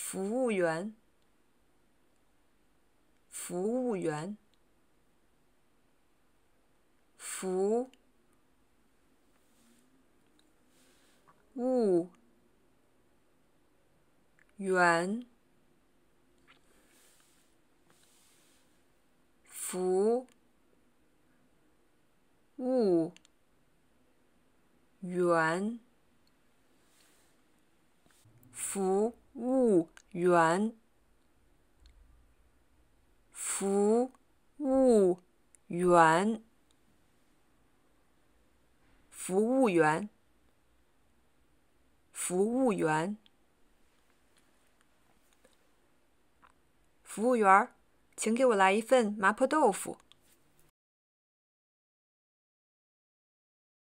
服务员，服务员，服务员，服务员，服务员，服务员，服务员，服务员，服务员，请给我来一份麻婆豆腐。